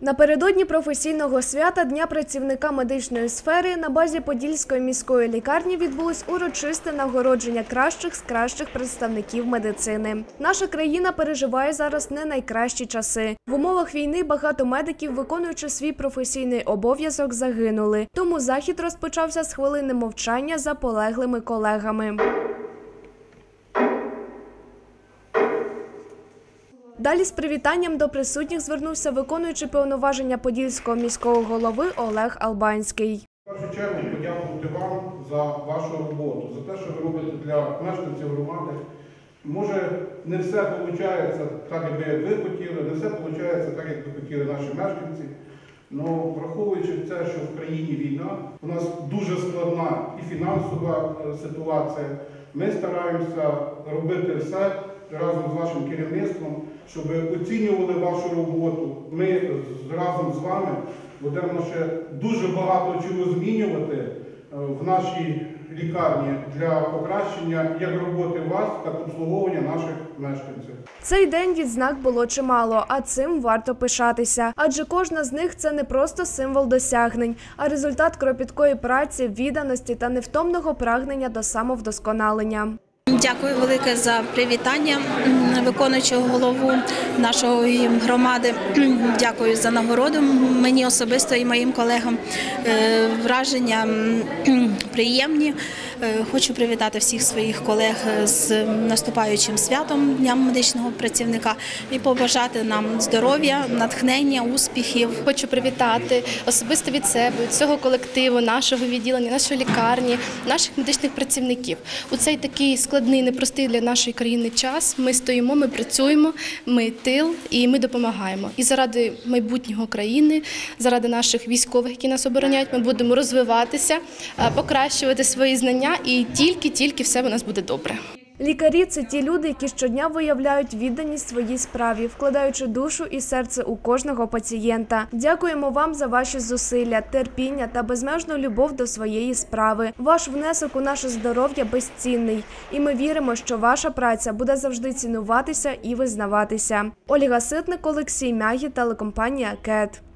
Напередодні професійного свята Дня працівника медичної сфери на базі Подільської міської лікарні відбулось урочисте нагородження кращих з кращих представників медицини. Наша країна переживає зараз не найкращі часи. В умовах війни багато медиків, виконуючи свій професійний обов'язок, загинули. Тому захід розпочався з хвилини мовчання за полеглими колегами. Далі з привітанням до присутніх звернувся виконуючий повноваження Подільського міського голови Олег Албанський. В першу чергу подякувати вам за вашу роботу, за те, що ви робите для мешканців громади. Може, не все виходить так, як ви хотіли, не все виходить так, як ви хотіли наші мешканці. Але враховуючи те, що в країні війна, у нас дуже складна і фінансова ситуація, ми стараємося робити все разом з вашим керівництвом, щоб оцінювали вашу роботу. Ми разом з вами будемо ще дуже багато чого змінювати в нашій лікарні для покращення як роботи вас, так і обслуговування наших мешканців. Цей день відзнак було чимало, а цим варто пишатися. Адже кожна з них – це не просто символ досягнень, а результат кропіткої праці, відданості та невтомного прагнення до самовдосконалення. Дякую велике за привітання виконуючого голову нашої громади. Дякую за нагороду мені особисто і моїм колегам. Враження приємні. Хочу привітати всіх своїх колег з наступаючим святом Дня медичного працівника і побажати нам здоров'я, натхнення, успіхів. Хочу привітати особисто від себе, від цього колективу, нашого відділення, нашої лікарні, наших медичних працівників. У цей такий складний, непростий для нашої країни час ми стоїмо, ми працюємо, ми тил і ми допомагаємо. І заради майбутнього країни, заради наших військових, які нас обороняють, ми будемо розвиватися, покращувати свої знання і тільки все у нас буде добре. Лікарі – це ті люди, які щодня виявляють відданість своїй справі, вкладаючи душу і серце у кожного пацієнта. Дякуємо вам за ваші зусилля, терпіння та безмежну любов до своєї справи. Ваш внесок у наше здоров'я безцінний. І ми віримо, що ваша праця буде завжди цінуватися і визнаватися. Ольга Ситник, Олексій Мягі, телекомпанія КЕТ.